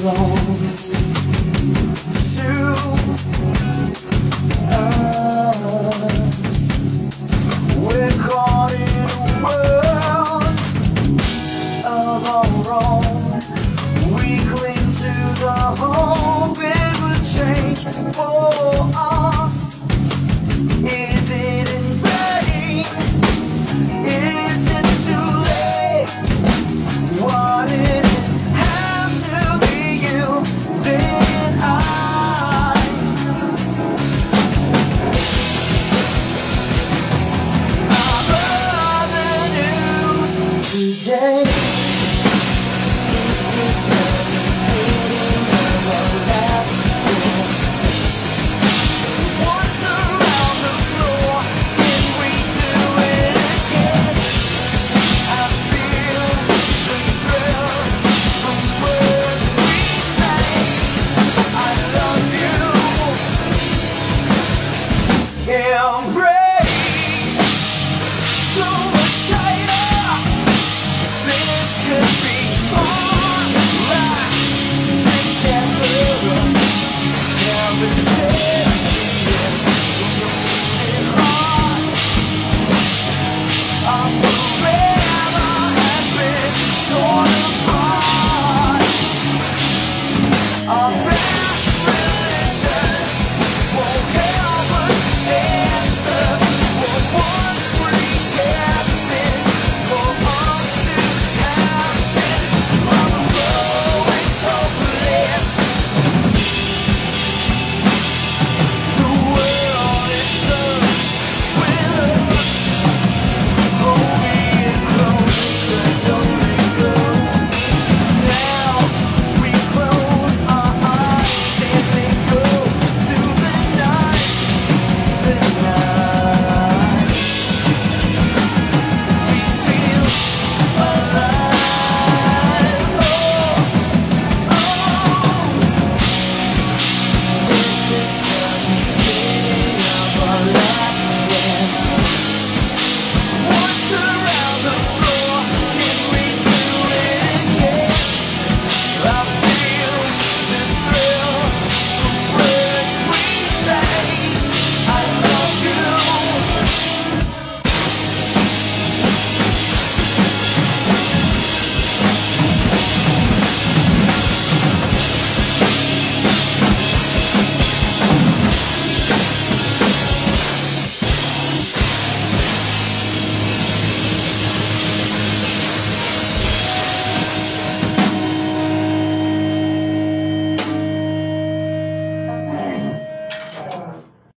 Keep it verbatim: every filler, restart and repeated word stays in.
close to us. We're caught in a world of our own. We cling to the hope it would change for us. Is it in vain? Is it too late? What if it had to be you? Then I I'm the news today.